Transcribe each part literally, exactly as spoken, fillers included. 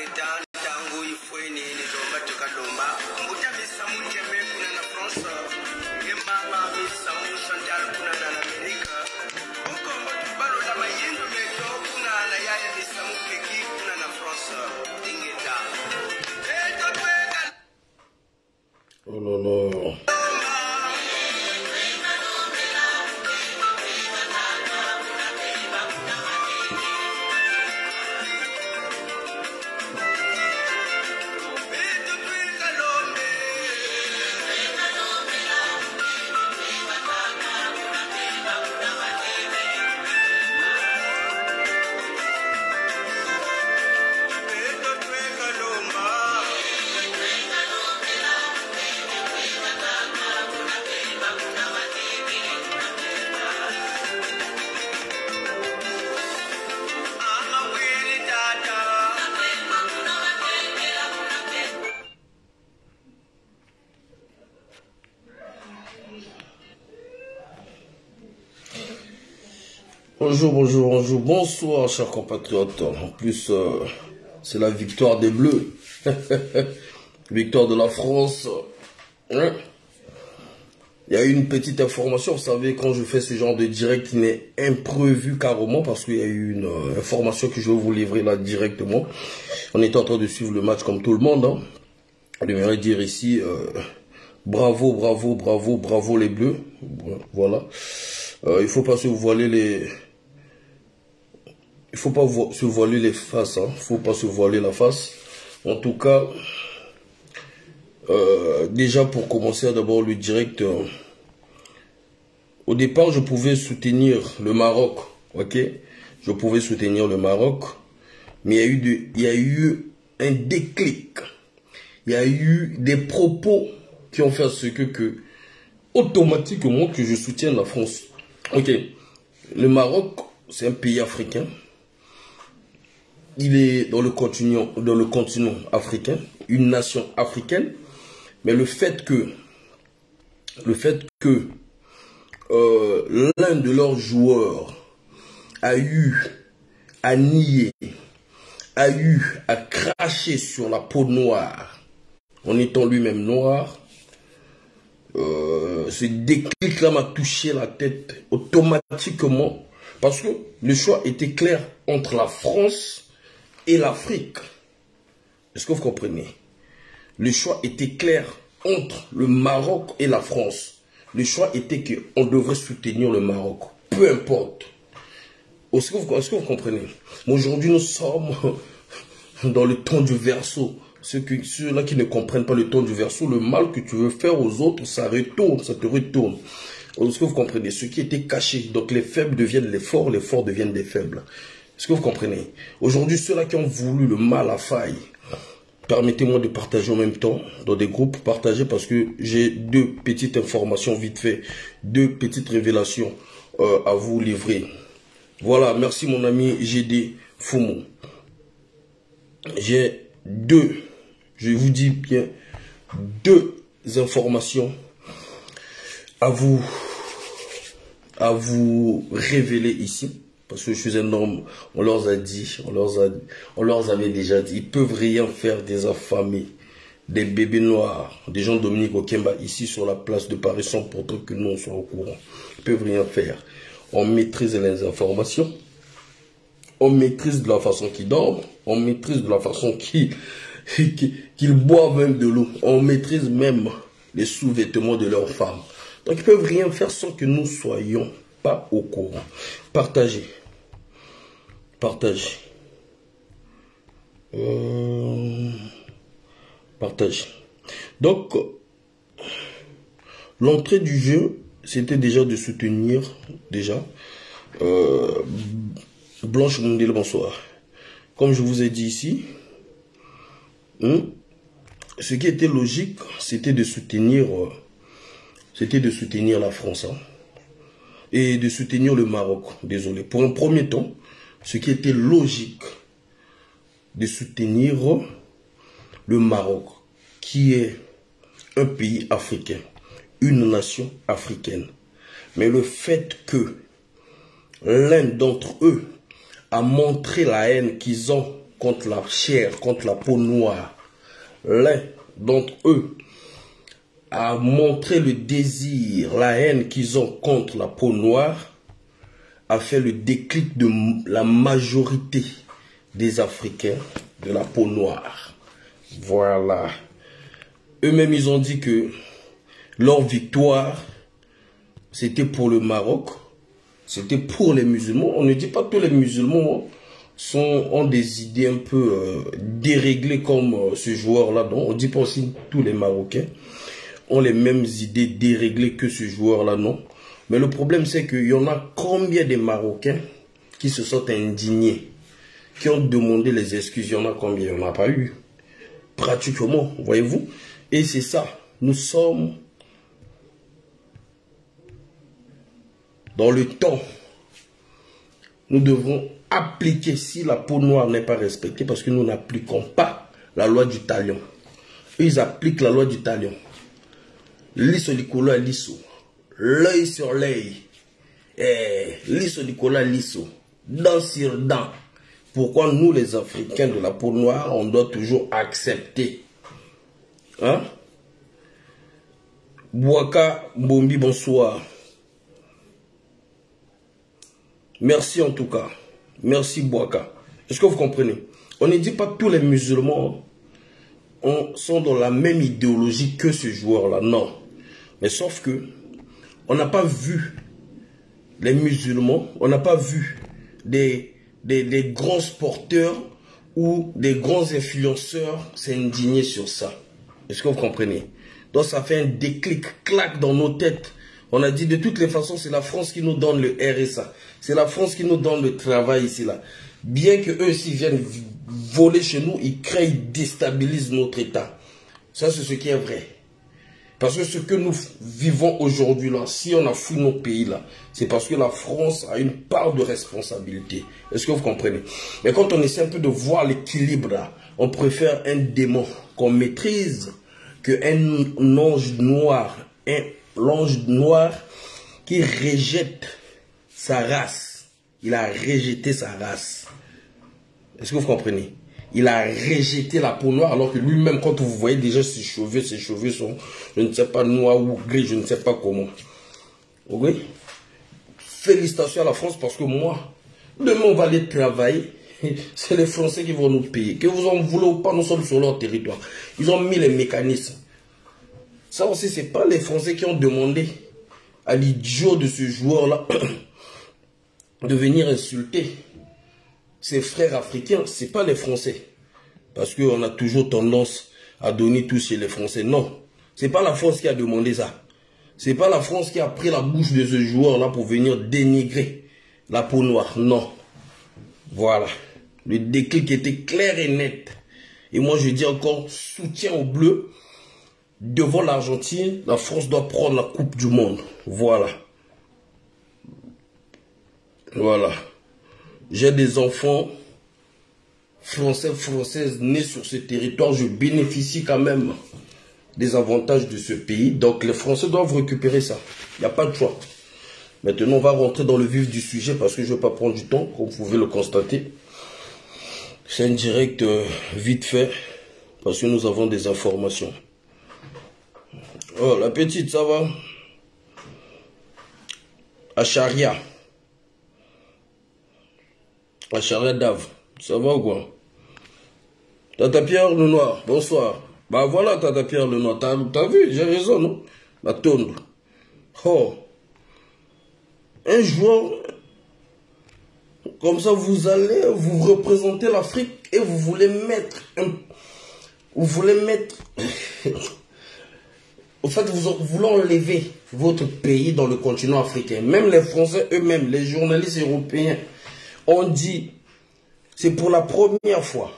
Oh non, non. Bonjour, bonjour, bonjour, bonsoir, chers compatriotes. En plus, euh, c'est la victoire des Bleus. Victoire de la France. Hein? Il y a eu une petite information. Vous savez, quand je fais ce genre de direct, il est imprévu carrément parce qu'il y a eu une euh, information que je vais vous livrer là directement. On est en train de suivre le match comme tout le monde. Hein. Je devrais dire ici, euh, bravo, bravo, bravo, bravo les Bleus. Voilà. Euh, il ne faut pas se voiler les... Il faut pas vo se voiler les faces, hein. Faut pas se voiler la face. En tout cas, euh, déjà pour commencer d'abord le direct, euh, au départ je pouvais soutenir le Maroc, ok. Je pouvais soutenir le Maroc, mais il y a eu, de, il y a eu un déclic. Il y a eu des propos qui ont fait ce que, que automatiquement que je soutienne la France. Ok, le Maroc, c'est un pays africain. Il est dans le continent, dans le continent africain, une nation africaine. Mais le fait que, le fait que euh, l'un de leurs joueurs a eu à nier, a eu à cracher sur la peau noire, en étant lui-même noir, euh, ce déclic-là m'a touché la tête automatiquement. Parce que le choix était clair entre la France et l'Afrique. Est-ce que vous comprenez? Le choix était clair entre le Maroc et la France. Le choix était qu'on devrait soutenir le Maroc. Peu importe. Est-ce que vous, est-ce que vous comprenez? Aujourd'hui, nous sommes dans le temps du verseau. Ceux-là ceux qui ne comprennent pas le temps du verseau, le mal que tu veux faire aux autres, ça retourne, ça te retourne. Est-ce que vous comprenez? Ce qui était caché. Donc les faibles deviennent les forts, les forts deviennent des faibles. Est-ce que vous comprenez? Aujourd'hui, ceux-là qui ont voulu le mal à faille, permettez-moi de partager en même temps dans des groupes, partager parce que j'ai deux petites informations vite fait, deux petites révélations euh, à vous livrer. Voilà, merci mon ami G D Fumo. J'ai deux, je vous dis bien, deux informations à vous, à vous révéler ici. Parce que je suis un homme, on leur a dit, on leur, a, on leur avait déjà dit, ils peuvent rien faire des affamés, des bébés noirs, des gens Dominique Okemba ici sur la place de Paris sans pourtant que nous on soit au courant. Ils peuvent rien faire. On maîtrise les informations, on maîtrise de la façon qu'ils dorment, on maîtrise de la façon qu'ils qu'ils boivent même de l'eau, on maîtrise même les sous-vêtements de leurs femmes. Donc ils peuvent rien faire sans que nous soyons pas au courant. Partagez. Partagez. Euh, partagez. Donc, l'entrée du jeu, c'était déjà de soutenir, déjà, euh, Blanche Mondel, bonsoir. Comme je vous ai dit ici, hein, ce qui était logique, c'était de soutenir, euh, c'était de soutenir la France, hein, et de soutenir le Maroc. Désolé. Pour un premier temps, ce qui était logique, de soutenir le Maroc, qui est un pays africain, une nation africaine. Mais le fait que l'un d'entre eux a montré la haine qu'ils ont contre la chair, contre la peau noire. L'un d'entre eux a montré le désir, la haine qu'ils ont contre la peau noire, a fait le déclic de la majorité des Africains de la peau noire. Voilà. Eux-mêmes, ils ont dit que leur victoire, c'était pour le Maroc, c'était pour les musulmans. On ne dit pas que tous les musulmans sont, ont des idées un peu euh, déréglées comme euh, ce joueur-là. Non, on ne dit pas aussi que tous les Marocains ont les mêmes idées déréglées que ce joueur-là, non. Mais le problème, c'est qu'il y en a combien de Marocains qui se sont indignés, qui ont demandé les excuses. Il y en a combien? Il n'y en a pas eu. Pratiquement, voyez-vous. Et c'est ça. Nous sommes dans le temps. Nous devons appliquer, si la peau noire n'est pas respectée, parce que nous n'appliquons pas la loi du talion. Ils appliquent la loi du talion. Lisso Nicolas Lisso. L'œil sur l'œil. Eh, lisso Nicolas Lisso. Dent sur dent. Pourquoi nous, les Africains de la peau noire, on doit toujours accepter? Hein? Bouaka Bombi, bonsoir. Merci en tout cas. Merci Bouaka. Est-ce que vous comprenez? On ne dit pas que tous les musulmans on, sont dans la même idéologie que ce joueur-là. Non. Mais sauf que on n'a pas vu les musulmans, on n'a pas vu des, des, des grands sporteurs ou des grands influenceurs s'indigner sur ça. Est-ce que vous comprenez? Donc ça fait un déclic, claque dans nos têtes. On a dit de toutes les façons, c'est la France qui nous donne le R S A. C'est la France qui nous donne le travail ici, là. Bien que eux aussi viennent voler chez nous, ils créent, ils déstabilisent notre État. Ça, c'est ce qui est vrai. Parce que ce que nous vivons aujourd'hui, là, si on a fouillé nos pays, là, c'est parce que la France a une part de responsabilité. Est-ce que vous comprenez? Mais quand on essaie un peu de voir l'équilibre, là, on préfère un démon qu'on maîtrise qu'un ange noir, un l'ange noir qui rejette sa race. Il a rejeté sa race. Est-ce que vous comprenez? Il a rejeté la peau noire alors que lui-même, quand vous voyez déjà ses cheveux, ses cheveux sont, je ne sais pas, noirs ou gris, je ne sais pas comment. Oui? Félicitations à la France parce que moi, demain on va aller travailler. C'est les Français qui vont nous payer. Que vous en voulez ou pas, nous sommes sur leur territoire. Ils ont mis les mécanismes. Ça aussi, ce n'est pas les Français qui ont demandé à l'idiot de ce joueur-là de venir insulter ses frères africains. Ce n'est pas les Français. Parce qu'on a toujours tendance à donner tout chez les Français. Non, ce n'est pas la France qui a demandé ça. Ce n'est pas la France qui a pris la bouche de ce joueur-là pour venir dénigrer la peau noire. Non. Voilà. Le déclic était clair et net. Et moi, je dis encore, soutien aux Bleus. Devant l'Argentine, la France doit prendre la Coupe du Monde. Voilà. Voilà. J'ai des enfants français, françaises nés sur ce territoire. Je bénéficie quand même des avantages de ce pays. Donc les Français doivent récupérer ça. Il n'y a pas de choix. Maintenant, on va rentrer dans le vif du sujet parce que je ne vais pas prendre du temps, comme vous pouvez le constater. C'est un direct euh, vite fait parce que nous avons des informations. Oh, la petite, ça va? Acharia. Acharia Dave. Ça va ou quoi? Tata Pierre le Noir, bonsoir. Bah voilà, Tata Pierre le Noir. T'as as vu, j'ai raison, non? La tonde. Oh. Un joueur, comme ça, vous allez, vous représentez l'Afrique et vous voulez mettre un... Vous voulez mettre... Au fait, vous voulez enlever votre pays dans le continent africain. Même les Français eux-mêmes, les journalistes européens, ont dit, c'est pour la première fois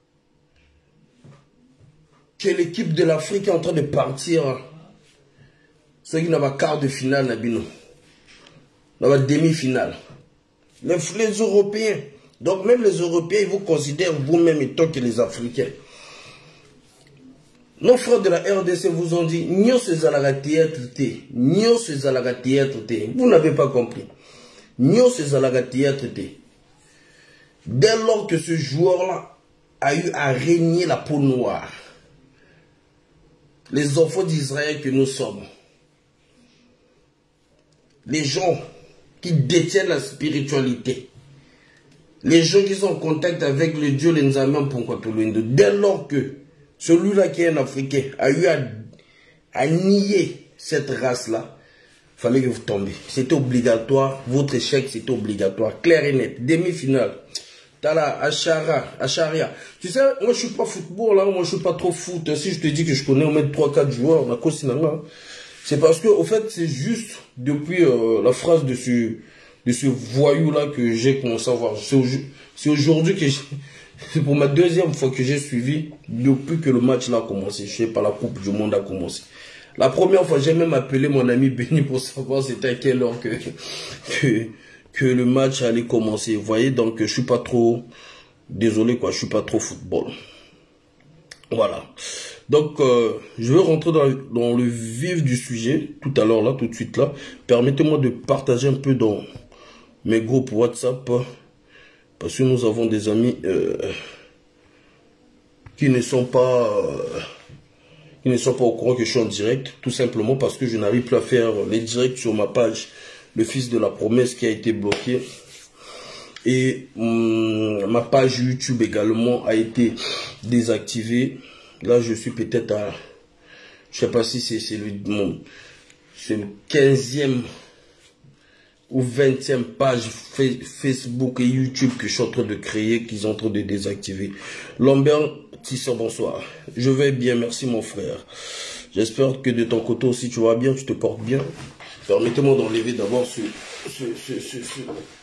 que l'équipe de l'Afrique est en train de partir. Ceux qui n'ont pas quart de finale, Nabino. Dans la demi-finale. Les, les Européens. Donc même les Européens, ils vous considèrent vous-même étant que les Africains. Nos frères de la R D C vous ont dit, Nyo se zalaga théâtre té, Nyo se zalaga théâtre té. Vous n'avez pas compris. Nyo se zalaga théâtre té. Dès lors que ce joueur-là a eu à régner la peau noire. Les enfants d'Israël que nous sommes. Les gens qui détiennent la spiritualité. Les gens qui sont en contact avec le Dieu, les Nzambe pour dès lors que celui-là qui est un Africain a eu à, à nier cette race-là, il fallait que vous tombiez. C'était obligatoire, votre échec c'était obligatoire, clair et net, demi-finale. Tala, Achara, Acharia. Tu sais, moi je suis pas football, hein, moi je suis pas trop foot. Si je te dis que je connais au moins trois quatre joueurs, on a quoi c'est parce que, au fait, c'est juste depuis euh, la phrase de ce, de ce voyou-là que j'ai commencé à voir. C'est aujourd'hui que c'est pour ma deuxième fois que j'ai suivi depuis que le match là a commencé. Je sais pas, la Coupe du Monde a commencé. La première fois, j'ai même appelé mon ami Benny pour savoir c'était à quelle heure que, que, que le match allait commencer. Vous voyez, donc je suis pas trop, désolé quoi, je suis pas trop football. Voilà. Donc, euh, je vais rentrer dans, dans le vif du sujet, tout à l'heure là, tout de suite là. Permettez-moi de partager un peu dans mes groupes WhatsApp, parce que nous avons des amis euh, qui ne sont pas... Euh, Ils ne sont pas au courant que je suis en direct, tout simplement parce que je n'arrive plus à faire les directs sur ma page, le fils de la promesse qui a été bloqué. Et hum, ma page YouTube également a été désactivée. Là, je suis peut-être à, je sais pas si c'est le, c'est le quinzième ou vingtième page Facebook et YouTube que je suis en train de créer, qu'ils sont en train de désactiver. Lambert Tisson, bonsoir. Je vais bien, merci mon frère. J'espère que de ton côté aussi tu vas bien, tu te portes bien. Permettez-moi d'enlever d'abord ce, ce, ce, ce, ce,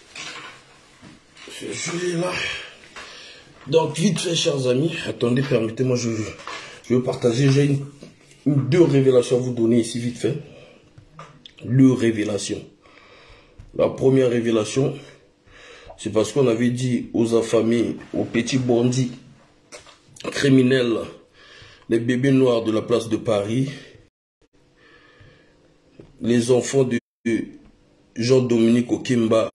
ce gilet-là. Donc vite fait, chers amis, attendez, permettez-moi, je, je vais partager, j'ai une, une, deux révélations à vous donner ici, vite fait. Deux révélations. La première révélation, c'est parce qu'on avait dit aux affamés, aux petits bandits, criminels, les bébés noirs de la place de Paris, les enfants de Jean-Dominique Okimba,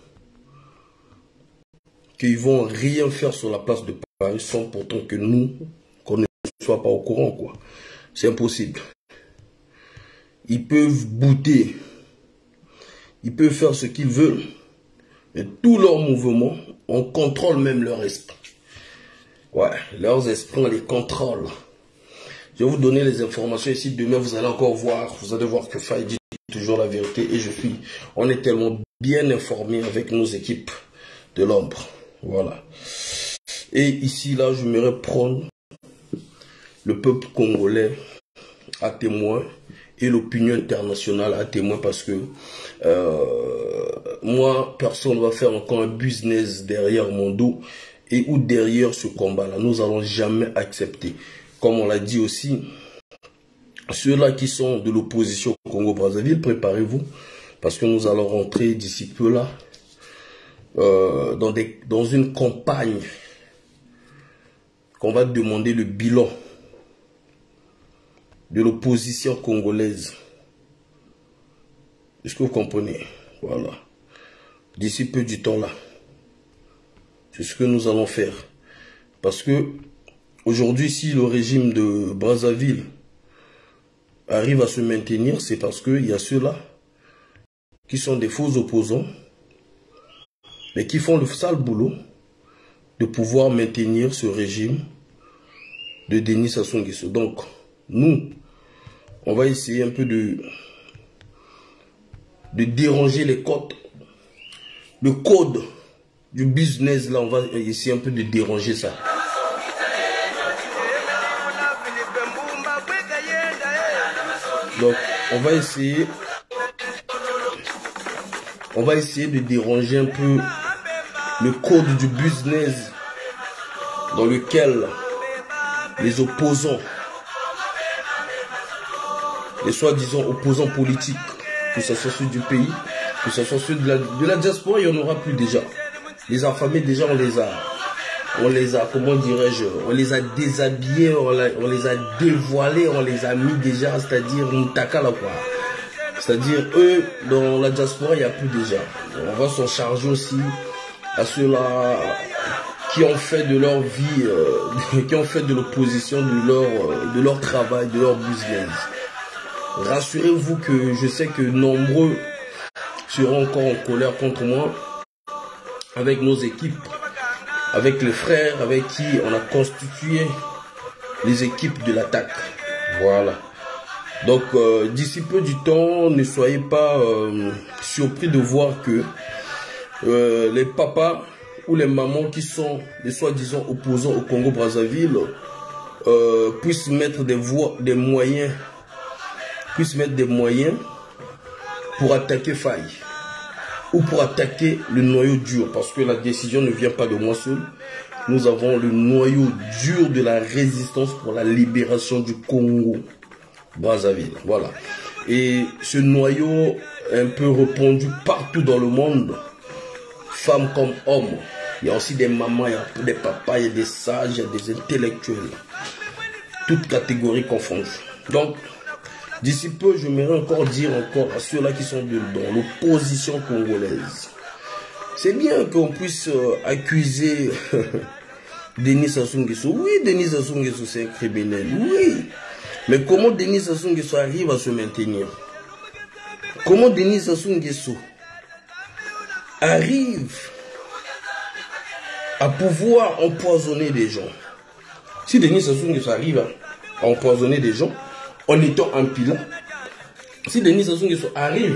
qu'ils vont rien faire sur la place de Paris sans pourtant que nous, qu'on ne soit pas au courant, quoi. C'est impossible. Ils peuvent bouter, ils peuvent faire ce qu'ils veulent, et tous leurs mouvements, on contrôle même leur esprit. Ouais, leurs esprits, on les contrôle. Je vais vous donner les informations ici. Demain, vous allez encore voir. Vous allez voir que Faye dit toujours la vérité. Et je suis, on est tellement bien informés avec nos équipes de l'ombre. Voilà. Et ici, là, je m'aimerais prendre le peuple congolais à témoin et l'opinion internationale à témoin parce que euh, moi, personne ne va faire encore un business derrière mon dos. Et où derrière ce combat-là, nous n'allons jamais accepter. Comme on l'a dit aussi, ceux-là qui sont de l'opposition au Congo-Brazzaville, préparez-vous, parce que nous allons rentrer d'ici peu là, euh, dans, des, dans une campagne qu'on va demander le bilan de l'opposition congolaise. Est-ce que vous comprenez? Voilà. D'ici peu du temps là. C'est ce que nous allons faire. Parce que aujourd'hui, si le régime de Brazzaville arrive à se maintenir, c'est parce qu'il y a ceux-là qui sont des faux opposants, mais qui font le sale boulot de pouvoir maintenir ce régime de Denis Sassou Nguesso. Donc, nous, on va essayer un peu de, de déranger les codes, le code du business, là, on va essayer un peu de déranger ça. Donc, on va essayer, on va essayer de déranger un peu le code du business dans lequel les opposants, les soi-disant opposants politiques, que ce soit ceux du pays, que ce soit ceux de la, de la diaspora, il n'y en aura plus déjà. Les affamés, déjà, on les a, on les a, comment dirais-je, on les a déshabillés, on, la, on les a dévoilés, on les a mis déjà, c'est-à-dire une taka là, quoi. C'est-à-dire, eux, dans la diaspora, il n'y a plus déjà. On va s'en charger aussi à ceux-là qui ont fait de leur vie, euh, qui ont fait de l'opposition de leur, euh, de leur travail, de leur business. Rassurez-vous que je sais que nombreux seront encore en colère contre moi, avec nos équipes, avec les frères avec qui on a constitué les équipes de l'attaque. Voilà. Donc, euh, d'ici peu du temps, ne soyez pas euh, surpris de voir que euh, les papas ou les mamans qui sont les soi-disant opposants au Congo-Brazzaville euh, puissent mettre des voies, des moyens, puissent mettre des moyens pour attaquer Faye ou pour attaquer le noyau dur, parce que la décision ne vient pas de moi seul. Nous avons le noyau dur de la résistance pour la libération du Congo Brazzaville. Voilà. Et ce noyau est un peu répandu partout dans le monde, femmes comme hommes. Il y a aussi des mamans, il y a des papas, il y a des sages, il y a des intellectuels. Toutes catégories confondues. Donc, d'ici peu, j'aimerais encore dire encore à ceux-là qui sont de, dans l'opposition congolaise. C'est bien qu'on puisse euh, accuser Denis Sassou Nguesso. Oui, Denis Sassou Nguesso, c'est un criminel. Oui. Mais comment Denis Sassou Nguesso arrive à se maintenir? Comment Denis Sassou Nguesso arrive à pouvoir empoisonner des gens? Si Denis Sassou Nguesso arrive à, à empoisonner des gens en étant un pilat, si Denis Sassou Nguesso arrive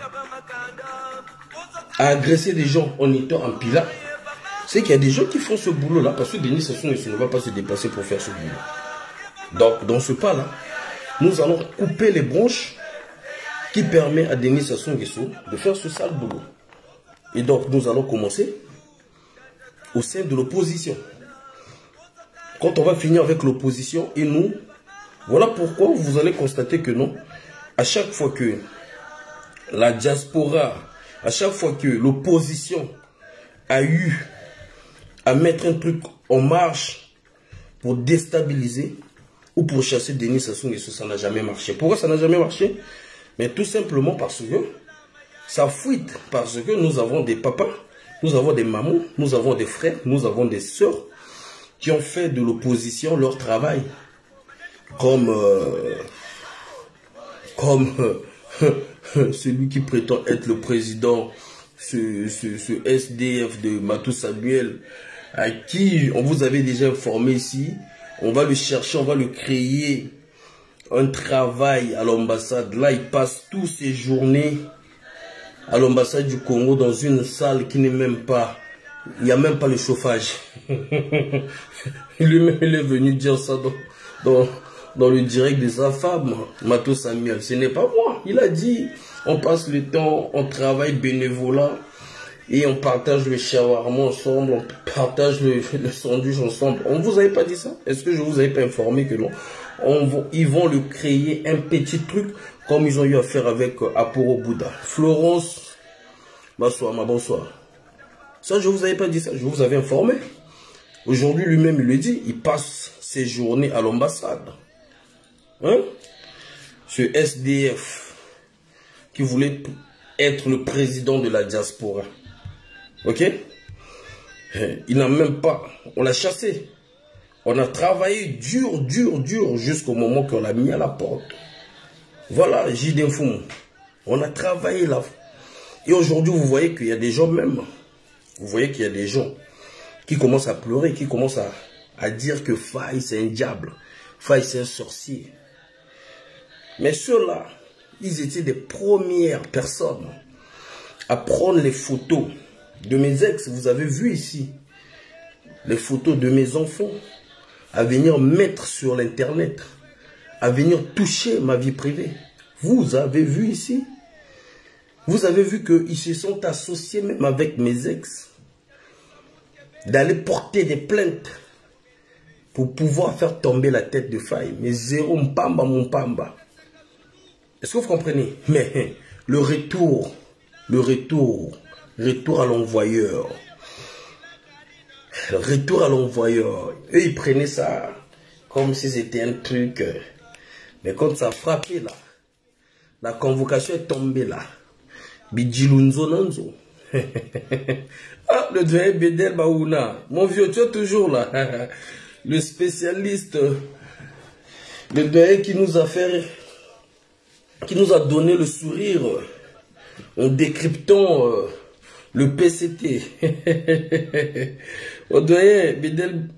à agresser des gens en étant un pilat, c'est qu'il y a des gens qui font ce boulot-là, parce que Denis Sassou Nguesso ne va pas se déplacer pour faire ce boulot. Donc, dans ce pas-là, nous allons couper les branches qui permettent à Denis Sassou Nguesso de faire ce sale boulot. Et donc, nous allons commencer au sein de l'opposition. Quand on va finir avec l'opposition et nous, voilà pourquoi vous allez constater que non, à chaque fois que la diaspora, à chaque fois que l'opposition a eu à mettre un truc en marche pour déstabiliser ou pour chasser Denis Sassou Nguesso, ça n'a jamais marché. Pourquoi ça n'a jamais marché? Mais tout simplement parce que ça fuite, parce que nous avons des papas, nous avons des mamans, nous avons des frères, nous avons des sœurs qui ont fait de l'opposition leur travail. Comme, euh, comme euh, celui qui prétend être le président, ce, ce, ce S D F de Matou Samuel, à qui on vous avait déjà informé ici. On va le chercher, on va le créer un travail à l'ambassade. Là, il passe toutes ses journées à l'ambassade du Congo dans une salle qui n'est même pas... Il n'y a même pas le chauffage. Lui-même, il est venu dire ça dans, dans, dans le direct de sa femme, Matou Samuel. Ce n'est pas moi. Il a dit, on passe le temps, on travaille bénévolat et on partage le shawarma ensemble, on partage le, le sandwich ensemble. On ne vous avait pas dit ça? Est-ce que je vous avais pas informé que non? On, ils vont le créer un petit truc comme ils ont eu à faire avec euh, Aporo Bouddha. Florence, bonsoir, ma bonsoir. Ça, je vous avais pas dit ça, je vous avais informé. Aujourd'hui, lui-même, il le dit, il passe ses journées à l'ambassade. Hein? Ce S D F qui voulait être le président de la diaspora. Ok? Il n'a même pas... On l'a chassé. On a travaillé dur, dur, dur jusqu'au moment qu'on l'a mis à la porte. Voilà, J D F. On a travaillé là. Et aujourd'hui, vous voyez qu'il y a des gens même... Vous voyez qu'il y a des gens qui commencent à pleurer, qui commencent à, à dire que Faye, c'est un diable. Faye, c'est un sorcier. Mais ceux-là, ils étaient des premières personnes à prendre les photos de mes ex. Vous avez vu ici les photos de mes enfants, à venir mettre sur l'internet, à venir toucher ma vie privée. Vous avez vu ici, vous avez vu qu'ils se sont associés même avec mes ex, d'aller porter des plaintes pour pouvoir faire tomber la tête de Faye. Mais zéro mpamba mon pamba. Est-ce que vous comprenez? Mais le retour, le retour, retour à l'envoyeur. Retour à l'envoyeur. Eux, ils prenaient ça comme si c'était un truc. Mais quand ça a frappé là, la convocation est tombée là. Bidjilunzo nanzo. Ah, le doyen Bédel Baouna. Mon vieux, tu es toujours là. Le spécialiste, le doyen qui nous a fait, qui nous a donné le sourire en décryptant euh, le P C T. Au doyen Bédel,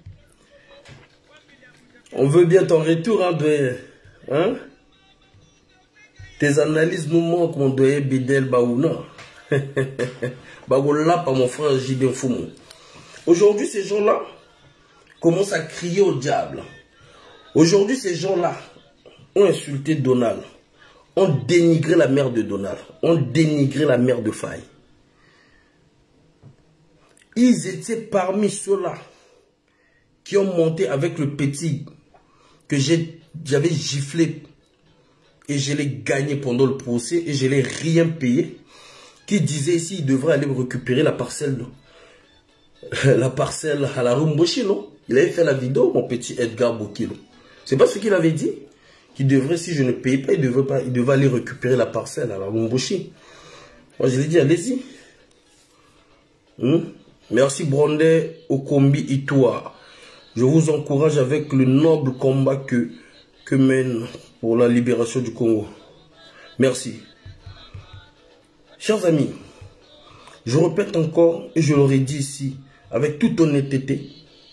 on veut bien ton retour, hein, doyen. Hein? Tes analyses nous manquent, mon doyen Bédel Baouna. Bagola par mon frère J. Fumo. Aujourd'hui, ces gens-là commencent à crier au diable. Aujourd'hui, ces gens-là ont insulté Donald, ont dénigré la mère de Donald, ont dénigré la mère de Faye. Ils étaient parmi ceux-là qui ont monté avec le petit que j'avais giflé et je l'ai gagné pendant le procès et je l'ai rien payé. Qui disait ici, il devrait aller récupérer la parcelle, la parcelle à la Rumboshi, non? Il avait fait la vidéo, mon petit Edgar Bokilo. C'est pas ce qu'il avait dit? Qu'il devrait, si je ne paye pas, il devrait, pas, il devrait aller récupérer la parcelle à la Rumboshi. Moi, je lui ai dit, allez-y. Hum? Merci, Brandé, Okombi Itoa. Je vous encourage avec le noble combat que, que mène pour la libération du Congo. Merci. Chers amis, je répète encore et je l'aurais dit ici avec toute honnêteté,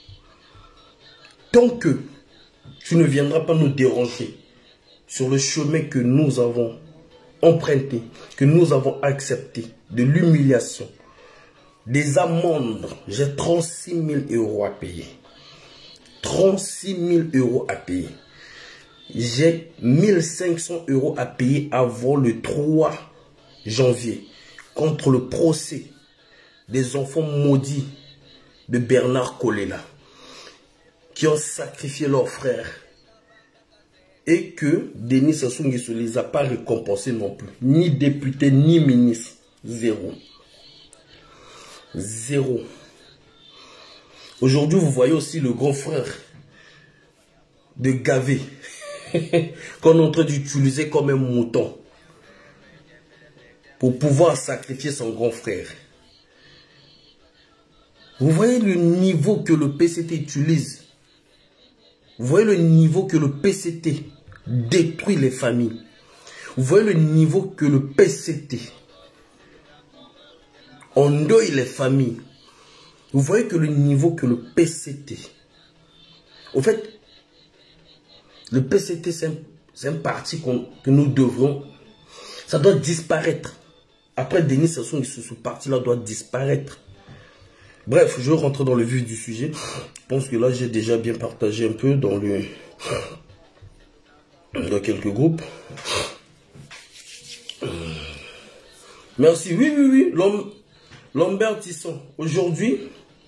tant que tu ne viendras pas nous déranger sur le chemin que nous avons emprunté, que nous avons accepté, de l'humiliation, des amendes, j'ai trente-six mille euros à payer. trente-six mille euros à payer. J'ai mille cinq cents euros à payer avant le trois janvier contre le procès des enfants maudits de Bernard Kolela qui ont sacrifié leurs frères et que Denis Sassou Nguesso ne les a pas récompensés non plus, ni député ni ministre. Zéro. Zéro. Aujourd'hui, vous voyez aussi le grand frère de Gavé qu'on est en train d'utiliser comme un mouton pour pouvoir sacrifier son grand frère. Vous voyez le niveau que le P C T utilise. Vous voyez le niveau que le P C T détruit les familles. Vous voyez le niveau que le P C T endeuille les familles. Vous voyez que le niveau que le P C T... Au fait, le P C T, c'est un, un parti que nous devons... Ça doit disparaître. Après Denis Sassou Nguesso, ce parti-là doit disparaître. Bref, je vais rentrer dans le vif du sujet. Je pense que là, j'ai déjà bien partagé un peu dans le dans quelques groupes. Merci. Oui, oui, oui. Lambert Tisson. Aujourd'hui,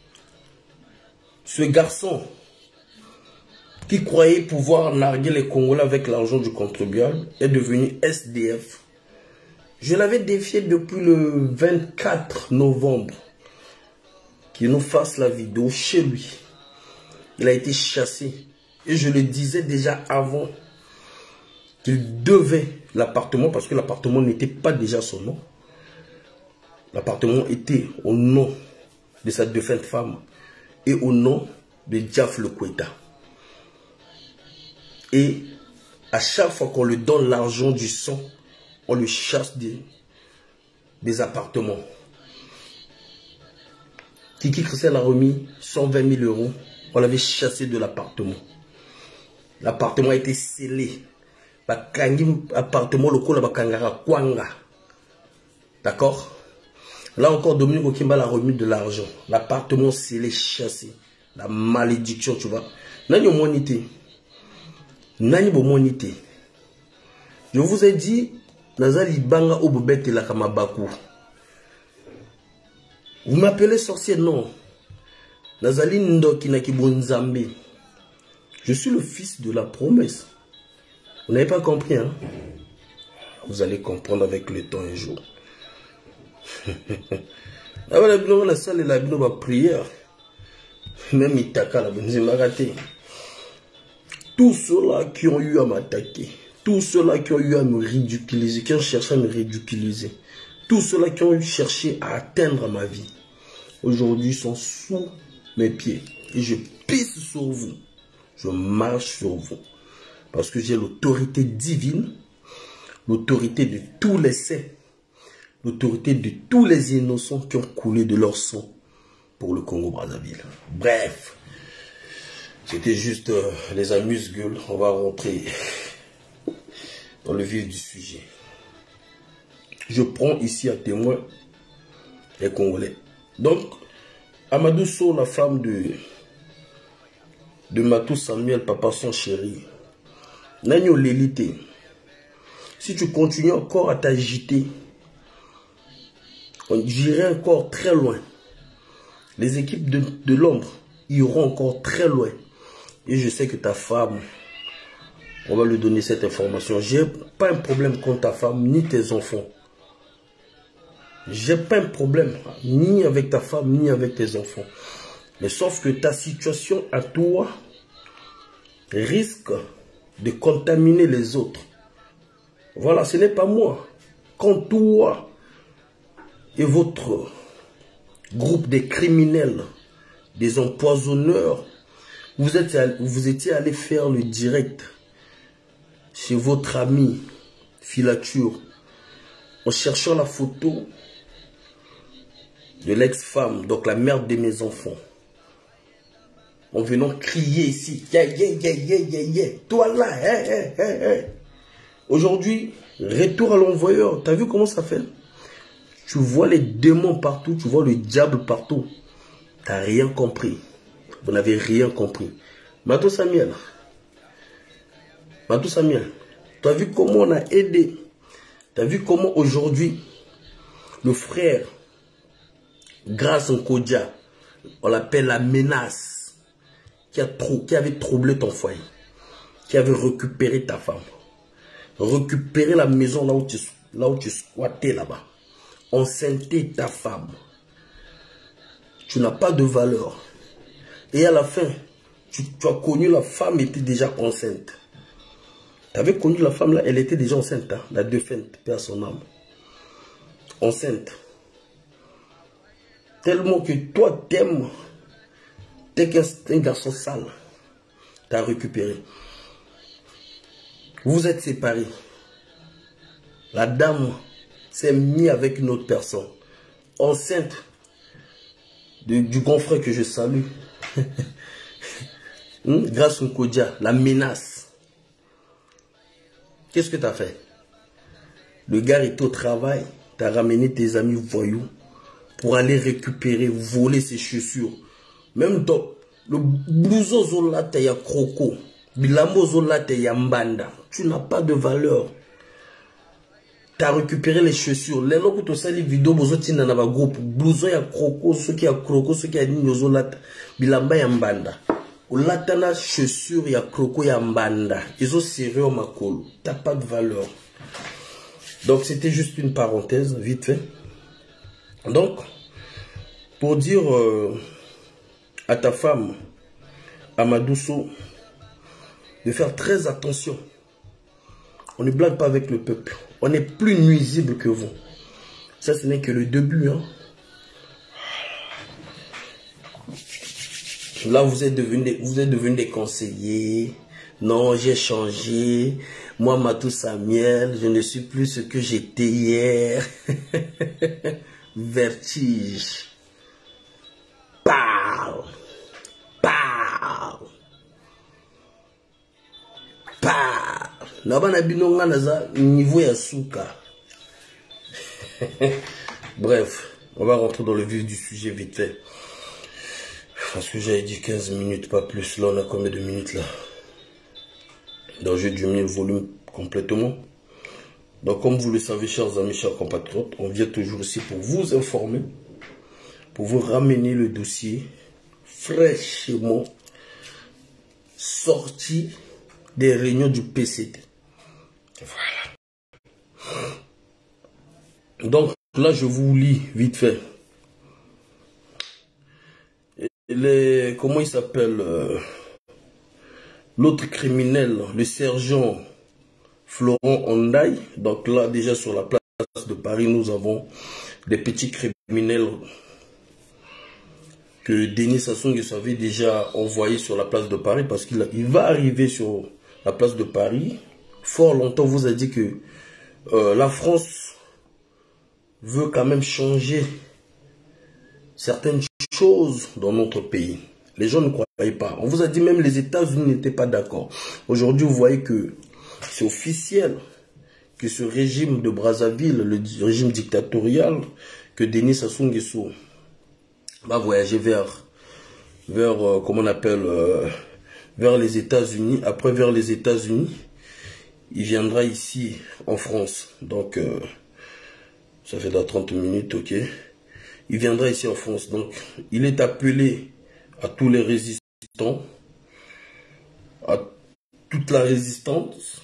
ce garçon qui croyait pouvoir narguer les Congolais avec l'argent du contribuable est devenu S D F. Je l'avais défié depuis le vingt-quatre novembre qu'il nous fasse la vidéo chez lui. Il a été chassé. Et je le disais déjà avant qu'il devait l'appartement, parce que l'appartement n'était pas déjà son nom. L'appartement était au nom de sa défunte femme et au nom de Diaf Lekweta. Et à chaque fois qu'on lui donne l'argent du sang, on le chasse des, des appartements. Kiki Christel a remis cent vingt mille euros. On l'avait chassé de l'appartement. L'appartement a été scellé. Appartement local à Kangara Kwanga. D'accord? Là encore, Dominique Okimba a remis de l'argent. L'appartement scellé, chassé. La malédiction, tu vois. Nani monité. Nani monité. Je vous ai dit, Nazali Banga Obobete la Kamabaku. Vous m'appelez sorcier? Non. Nazali Ndokinaki Bonzambe. Je suis le fils de la promesse. Vous n'avez pas compris, hein? Vous allez comprendre avec le temps un jour. La salle et la prière. Même Itaka, la Benzimagate. Tous ceux-là qui ont eu à m'attaquer, tous ceux-là qui ont eu à me ridiculiser, qui ont cherché à me ridiculiser, tous ceux-là qui ont cherché à atteindre ma vie, aujourd'hui sont sous mes pieds. Et je pisse sur vous. Je marche sur vous. Parce que j'ai l'autorité divine, l'autorité de tous les saints, l'autorité de tous les innocents qui ont coulé de leur sang pour le Congo-Brazzaville. Bref, c'était juste euh, les amuse-gueules. On va rentrer dans le vif du sujet. Je prends ici à témoin les Congolais. Donc, Amadou Sow, la femme de, de Matou Samuel, papa son chéri, Nagno l'élité. Si tu continues encore à t'agiter, on irait encore très loin. Les équipes de, de l'ombre iront encore très loin. Et je sais que ta femme, on va lui donner cette information. J'ai pas un problème contre ta femme ni tes enfants. J'ai pas un problème ni avec ta femme ni avec tes enfants. Mais sauf que ta situation à toi risque de contaminer les autres. Voilà, ce n'est pas moi. Quand toi et votre groupe de criminels, des empoisonneurs, vous, êtes, vous étiez allé faire le direct chez votre ami Filature en cherchant la photo de l'ex-femme, donc la mère de mes enfants, en venant crier ici, yeah, yeah, yeah, yeah, yeah, yeah. Toi là, hey, hey, hey, hey. Aujourd'hui, retour à l'envoyeur, t'as vu comment ça fait? Tu vois les démons partout, tu vois le diable partout. T'as rien compris. Vous n'avez rien compris. Matou Samuel, Matou Samuel, t'as vu comment on a aidé? T'as vu comment aujourd'hui, le frère, grâce au Kodja, on l'appelle la menace, qui, a trou, qui avait troublé ton foyer, qui avait récupéré ta femme, récupéré la maison là où tu, là où tu squattais là-bas, enceinter ta femme. Tu n'as pas de valeur. Et à la fin, tu, tu as connu la femme était déjà enceinte. Tu avais connu la femme là, elle était déjà enceinte, hein, la défunte, paix à son âme. Enceinte. Tellement que toi t'aimes, t'es qu'un garçon sale, t'as récupéré. Vous êtes séparés. La dame s'est mise avec une autre personne, enceinte de, du grand frère que je salue. hmm? Grâce au Kodja, la menace. Qu'est-ce que tu as fait? Le gars est au travail, tu as ramené tes amis voyous pour aller récupérer, voler ses chaussures. Même dans le blouson zolate ya croco, bilambo zolate ya mbanda, tu n'as pas de valeur. Tu as récupéré les chaussures. Les gens qui ont sali vidéo, ils ont un groupe. Blouson ya croco, ceux qui a croco, ceux qui a dit zolate, bilamba ya mbanda. Olatana chaussures ya croco ya mbanda. Ils ont serré au makolo. Tu n'as pas de valeur. Donc c'était juste une parenthèse, vite fait. Donc, pour dire euh, à ta femme, Amadou Sow, de faire très attention. On ne blague pas avec le peuple. On est plus nuisible que vous. Ça, ce n'est que le début. Hein. Là, vous êtes devenus vous êtes devenus des conseillers. Non, j'ai changé. Moi, Matou Samuel, je ne suis plus ce que j'étais hier. Vertige. Parle. Parle. Parle. Là-bas, on a niveau Yasuka. Bref, on va rentrer dans le vif du sujet vite fait. Parce que j'avais dit quinze minutes, pas plus. Là, on a combien de minutes là? Donc, j'ai diminué le volume complètement. Donc, comme vous le savez, chers amis, chers compatriotes, on vient toujours ici pour vous informer, pour vous ramener le dossier fraîchement sorti des réunions du P C D. Voilà. Donc, là, je vous lis vite fait. Les, comment il s'appelle euh, l'autre criminel, le sergent Florent Ondaï. Donc là, déjà sur la place de Paris, nous avons des petits criminels que Denis Sassou Nguesso avait déjà envoyé sur la place de Paris, parce qu'il il va arriver sur la place de Paris. Fort longtemps, vous a dit que euh, la France veut quand même changer certaines choses dans notre pays. Les gens ne croyaient pas. On vous a dit même les États-Unis n'étaient pas d'accord. Aujourd'hui, vous voyez que c'est officiel que ce régime de Brazzaville, le régime dictatorial, que Denis Sassou Nguesso va voyager vers, vers euh, comment on appelle, euh, vers les États-Unis. Après, vers les États-Unis, il viendra ici en France. Donc, euh, ça fait dans trente minutes, ok. Il viendra ici en France. Donc, il est appelé à tous les résistants, à toute la résistance,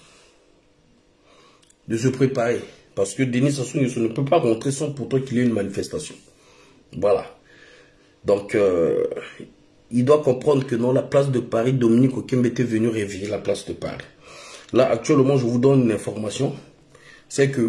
de se préparer. Parce que Denis Sassou Nguesso ne peut pas rentrer sans pourtant qu'il y ait une manifestation. Voilà. Donc, euh, il doit comprendre que dans la place de Paris, Dominique Okembe était venu réveiller la place de Paris. Là, actuellement, je vous donne une information. C'est que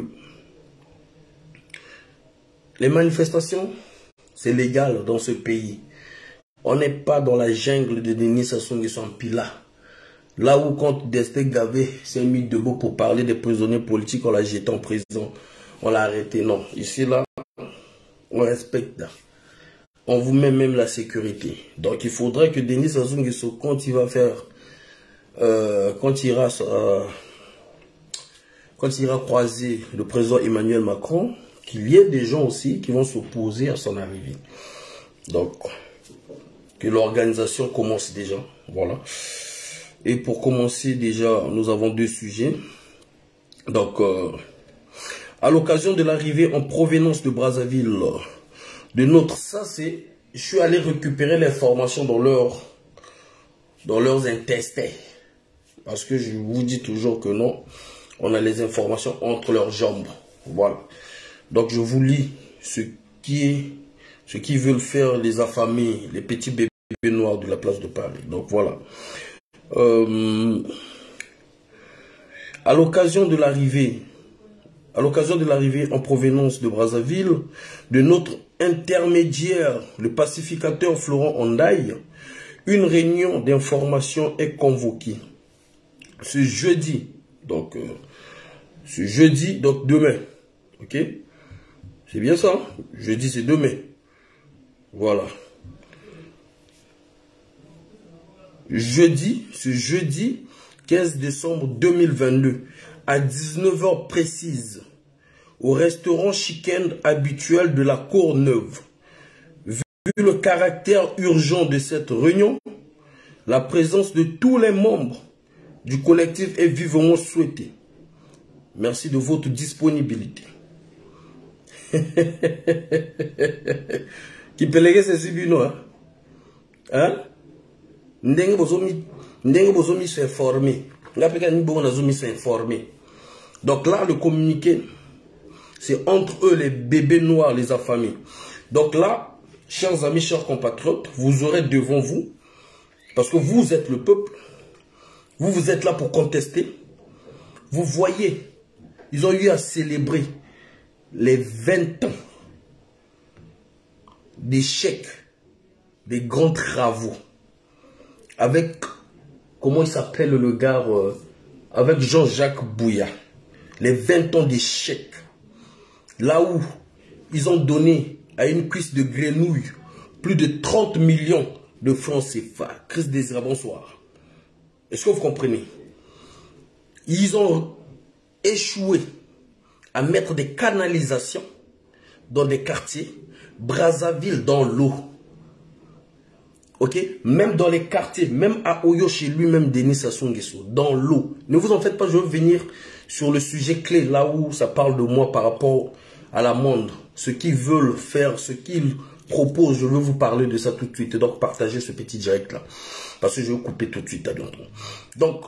les manifestations, c'est légal dans ce pays. On n'est pas dans la jungle de Denis Sassou Nguesso en Pila. Là où quand Destin Gavé s'est mis debout pour parler des prisonniers politiques, on l'a jeté en prison, on l'a arrêté. Non, ici là, on respecte. On vous met même la sécurité. Donc il faudrait que Denis Sassou Nguesso, quand il va faire, euh, quand il ira, euh, quand il ira croiser le président Emmanuel Macron, qu'il y ait des gens aussi qui vont s'opposer à son arrivée. Donc, que l'organisation commence déjà. Voilà. Et pour commencer déjà, nous avons deux sujets. Donc, euh, à l'occasion de l'arrivée en provenance de Brazzaville, de notre, ça c'est, je suis allé récupérer l'information dans, leur, dans leurs intestins. Parce que je vous dis toujours que non, on a les informations entre leurs jambes. Voilà. Donc, je vous lis ce qui est, ce qu'ils veulent faire les affamés, les petits bébés noirs de la place de Paris. Donc, voilà. Euh, à l'occasion de l'arrivée, à l'occasion de l'arrivée en provenance de Brazzaville, de notre intermédiaire, le pacificateur Florent Ondaye, une réunion d'information est convoquée ce jeudi, donc euh, ce jeudi, donc demain, ok, c'est bien ça, jeudi c'est demain, voilà. Jeudi, ce jeudi quinze décembre deux mille vingt-deux, à dix-neuf heures précises, au restaurant Chicken habituel de la Courneuve. Vu le caractère urgent de cette réunion, la présence de tous les membres du collectif est vivement souhaitée. Merci de votre disponibilité. Qui peut léguer ces subino, hein? Hein? Ndenge bozomi, ndenge bozomi se informer. Ngapeka ni bon nazomi se informer. Donc là, le communiqué, c'est entre eux les bébés noirs, les affamés. Donc là, chers amis, chers compatriotes, vous aurez devant vous, parce que vous êtes le peuple, vous, vous êtes là pour contester. Vous voyez, ils ont eu à célébrer les vingt ans d'échecs des grands travaux. Avec, comment il s'appelle le gars, euh, avec Jean-Jacques Bouya. Les vingt ans d'échecs. Là où ils ont donné à une cuisse de grenouille plus de trente millions de francs C F A. Chris Désiré, bonsoir. Est-ce que vous comprenez? Ils ont échoué à mettre des canalisations dans des quartiers. Brazzaville dans l'eau. Ok, même dans les quartiers, même à Oyo, chez lui-même, Denis Sassou Nguesso, dans l'eau. Ne vous en faites pas, je vais venir sur le sujet clé, là où ça parle de moi par rapport à la monde. Ce qu'ils veulent faire, ce qu'ils proposent, je veux vous parler de ça tout de suite. Donc, partagez ce petit direct-là. Parce que je vais couper tout de suite, à bientôt. Donc,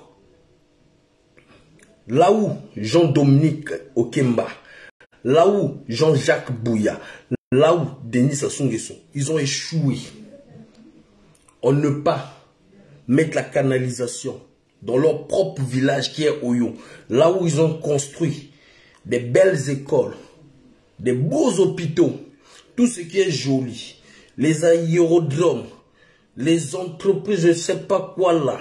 là où Jean-Dominique Okemba, là où Jean-Jacques Bouya, là où Denis Sassou Nguesso, ils ont échoué. On ne pas mettre la canalisation dans leur propre village qui est Oyo. Là où ils ont construit des belles écoles, des beaux hôpitaux, tout ce qui est joli. les aérodromes, les entreprises, je ne sais pas quoi là.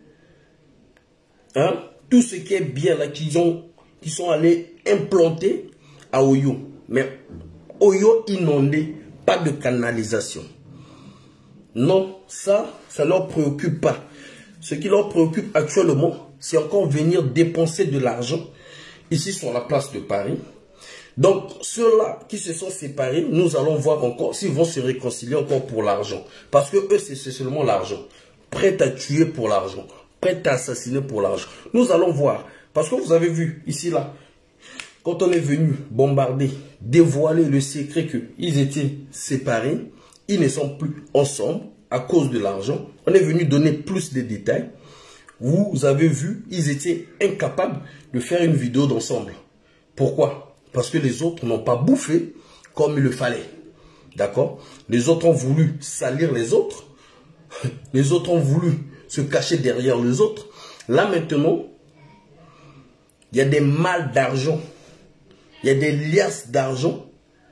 Hein? Tout ce qui est bien là, qu'ils ont, qui sont allés implanter à Oyo. Mais Oyo inondé, pas de canalisation. Non, ça, ça ne leur préoccupe pas. Ce qui leur préoccupe actuellement, c'est encore venir dépenser de l'argent ici sur la place de Paris. Donc, ceux-là qui se sont séparés, nous allons voir encore s'ils vont se réconcilier encore pour l'argent. Parce que eux, c'est seulement l'argent. Prêts à tuer pour l'argent. Prêts à assassiner pour l'argent. Nous allons voir. Parce que vous avez vu, ici, là, quand on est venu bombarder, dévoiler le secret qu'ils étaient séparés, ils ne sont plus ensemble à cause de l'argent. On est venu donner plus de détails. Vous avez vu, ils étaient incapables de faire une vidéo d'ensemble. Pourquoi ? Parce que les autres n'ont pas bouffé comme il le fallait. D'accord? Les autres ont voulu salir les autres. Les autres ont voulu se cacher derrière les autres. Là maintenant, il y a des mâles d'argent. Il y a des liasses d'argent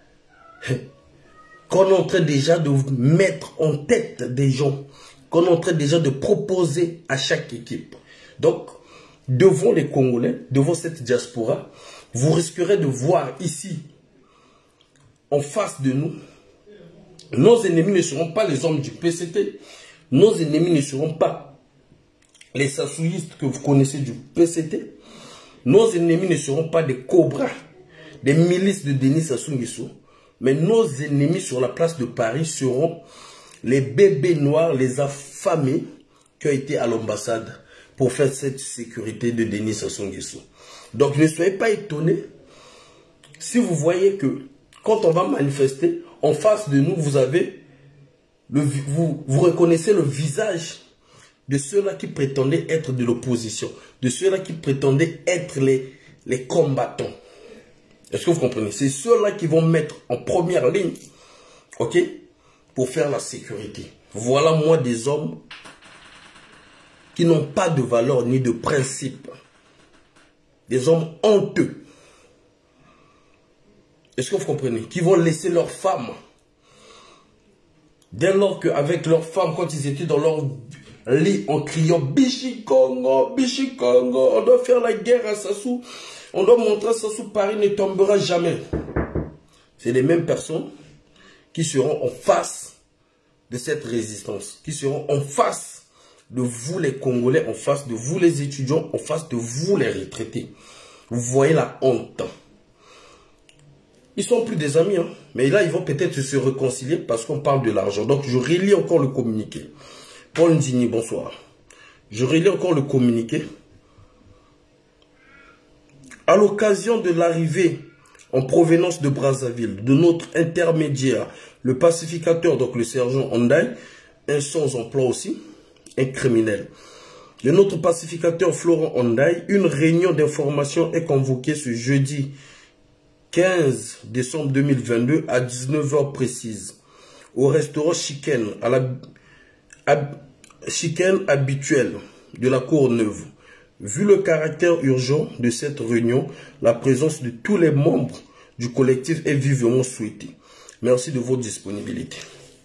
qu'on est en train déjà de mettre en tête des gens. Qu'on est en train déjà de proposer à chaque équipe. Donc, devant les Congolais, devant cette diaspora, vous risquerez de voir ici, en face de nous, nos ennemis ne seront pas les hommes du P C T. Nos ennemis ne seront pas les sassouistes que vous connaissez du P C T. Nos ennemis ne seront pas des cobras, des milices de Denis Sassou Nguesso. Mais nos ennemis sur la place de Paris seront les bébés noirs, les affamés qui ont été à l'ambassade pour faire cette sécurité de Denis Sassou Nguesso. Donc ne soyez pas étonnés si vous voyez que quand on va manifester, en face de nous, vous avez le, vous, vous reconnaissez le visage de ceux-là qui prétendaient être de l'opposition, de ceux-là qui prétendaient être les, les combattants. Est-ce que vous comprenez? C'est ceux-là qui vont mettre en première ligne, ok, pour faire la sécurité. Voilà moi des hommes qui n'ont pas de valeur ni de principe. Des hommes honteux. Est-ce que vous comprenez? Qui vont laisser leurs femmes. Dès lors qu'avec leurs femmes, quand ils étaient dans leur lit en criant Bichi Congo, Bichi Congo, on doit faire la guerre à Sassou. On doit montrer à Sassou, Paris ne tombera jamais. C'est les mêmes personnes qui seront en face de cette résistance. Qui seront en face de vous les Congolais, en face de vous les étudiants, en face de vous les retraités. Vous voyez la honte. Ils sont plus des amis, hein? Mais là, ils vont peut-être se réconcilier parce qu'on parle de l'argent. Donc, je relis encore le communiqué. Paul Nzini, bonsoir. Je relis encore le communiqué. À l'occasion de l'arrivée en provenance de Brazzaville, de notre intermédiaire, le pacificateur, donc le sergent Ondaï, un sans emploi aussi, un criminel. De notre pacificateur Florent Ondaï, une réunion d'information est convoquée ce jeudi quinze décembre deux mille vingt-deux à dix-neuf heures précises au restaurant Chicken, à la ab, Chicken habituel de la Courneuve. Vu le caractère urgent de cette réunion, la présence de tous les membres du collectif est vivement souhaitée. Merci de votre disponibilité.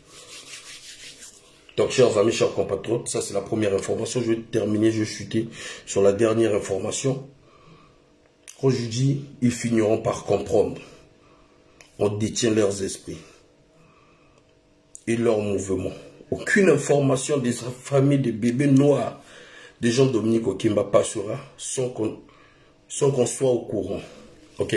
Donc, chers amis, chers compatriotes, ça c'est la première information. Je vais terminer, je vais chuter sur la dernière information. Quand je dis, ils finiront par comprendre. On détient leurs esprits et leurs mouvements. Aucune information des familles de bébés noirs des gens Dominique Okimba passera sans qu'on qu'on soit au courant. Ok?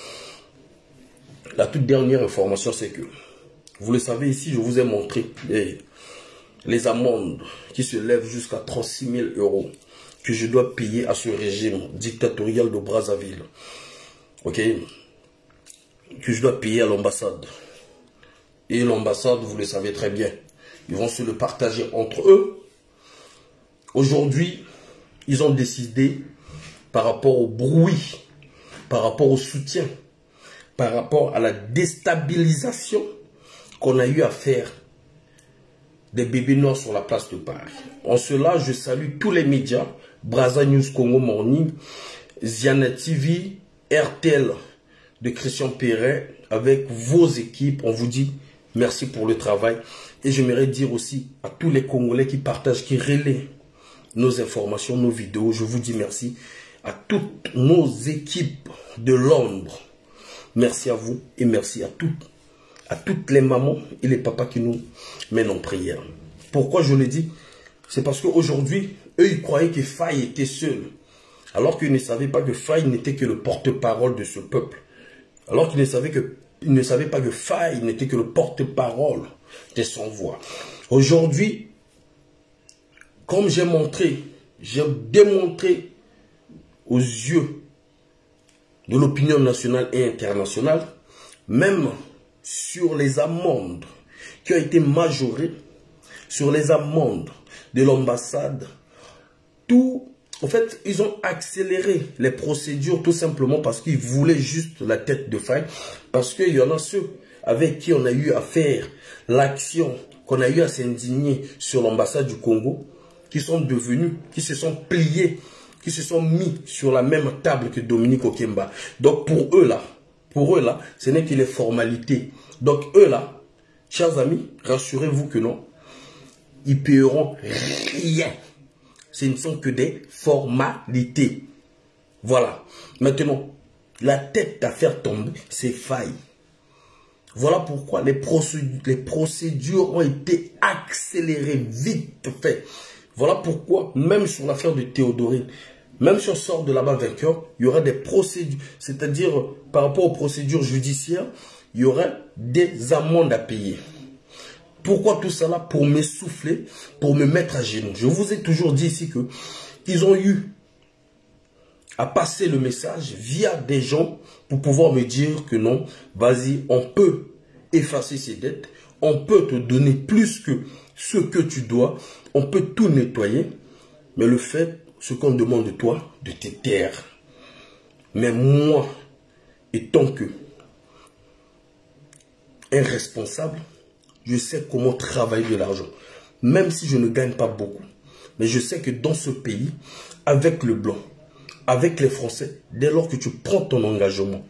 La toute dernière information, c'est que, vous le savez ici, je vous ai montré les, les amendes qui se lèvent jusqu'à trente-six mille euros que je dois payer à ce régime dictatorial de Brazzaville. Ok? Que je dois payer à l'ambassade. Et l'ambassade, vous le savez très bien, ils vont se le partager entre eux. Aujourd'hui, ils ont décidé, par rapport au bruit, par rapport au soutien, par rapport à la déstabilisation qu'on a eu à faire des bébés noirs sur la place de Paris. En cela, je salue tous les médias, Brazza News Congo Morning, Ziana T V, R T L de Christian Perret, avec vos équipes. On vous dit merci pour le travail. Et j'aimerais dire aussi à tous les Congolais qui partagent, qui relaient nos informations, nos vidéos, je vous dis merci. À toutes nos équipes de l'ombre, merci à vous et merci à toutes, à toutes les mamans et les papas qui nous mènent en prière. Pourquoi je le dis? C'est parce qu'aujourd'hui, eux, ils croyaient que Faye était seul. Alors qu'ils ne savaient pas que Faye n'était que le porte-parole de ce peuple. Alors qu'ils ne savaient que, ils ne savaient pas que Faye n'était que le porte-parole de son voix. Aujourd'hui, comme j'ai montré, j'ai démontré aux yeux de l'opinion nationale et internationale, même sur les amendes qui ont été majorées, sur les amendes de l'ambassade, tout, en fait, ils ont accéléré les procédures tout simplement parce qu'ils voulaient juste la tête de Faye, parce qu'il y en a ceux avec qui on a eu à faire l'action, qu'on a eu à s'indigner sur l'ambassade du Congo, qui sont devenus, qui se sont pliés, qui se sont mis sur la même table que Dominique Okemba. Donc pour eux là, pour eux là, ce n'est que les formalités. Donc eux là, chers amis, rassurez-vous que non, ils paieront rien. Ce ne sont que des formalités. Voilà. Maintenant, la tête à faire tomber, c'est Faye. Voilà pourquoi les procédures, les procédures ont été accélérées, vite fait. Voilà pourquoi, même sur l'affaire de Théodorine, même si on sort de là-bas vainqueur, il y aura des procédures, c'est-à-dire par rapport aux procédures judiciaires, il y aura des amendes à payer. Pourquoi tout cela? Pour m'essouffler, pour me mettre à genoux. Je vous ai toujours dit ici que ils ont eu à passer le message via des gens pour pouvoir me dire que non, vas-y, on peut effacer ces dettes, on peut te donner plus que ce que tu dois, on peut tout nettoyer, mais le fait, ce qu'on demande de toi, de te taire. Mais moi, étant que un responsable, je sais comment travailler de l'argent. Même si je ne gagne pas beaucoup. Mais je sais que dans ce pays, avec le blanc, avec les Français, dès lors que tu prends ton engagement,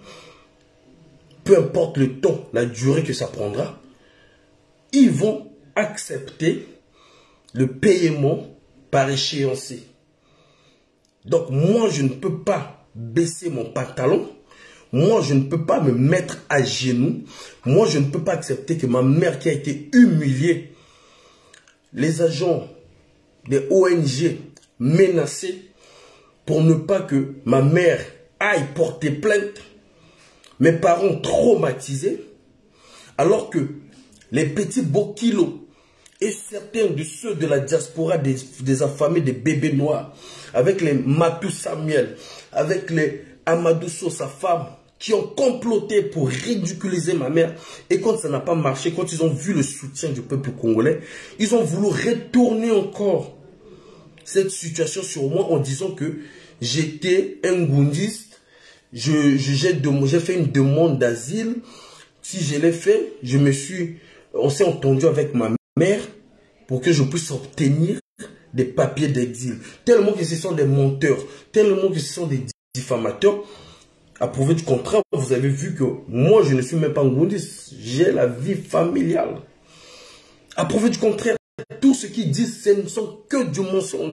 peu importe le temps, la durée que ça prendra, ils vont accepter le paiement par échéancier. Donc moi, je ne peux pas baisser mon pantalon. Moi, je ne peux pas me mettre à genoux. Moi, je ne peux pas accepter que ma mère qui a été humiliée, les agents des O N G menacés pour ne pas que ma mère aille porter plainte, mes parents traumatisés, alors que les petits Bokilos et certains de ceux de la diaspora des, des affamés, des bébés noirs, avec les Matou Samuel, avec les Amadou So, sa femme, qui ont comploté pour ridiculiser ma mère. Et quand ça n'a pas marché, quand ils ont vu le soutien du peuple congolais, ils ont voulu retourner encore cette situation sur moi en disant que j'étais un goundiste, je, je, j'ai fait une demande d'asile. Si je l'ai fait, je me suis, on s'est entendu avec ma mère pour que je puisse obtenir des papiers d'exil. Tellement que ce sont des menteurs, tellement que ce sont des diffamateurs. À prouver du contraire, vous avez vu que moi, je ne suis même pas un goundiste. J'ai la vie familiale. À prouver du contraire, tout ce qu'ils disent, ce ne sont que du mensonge.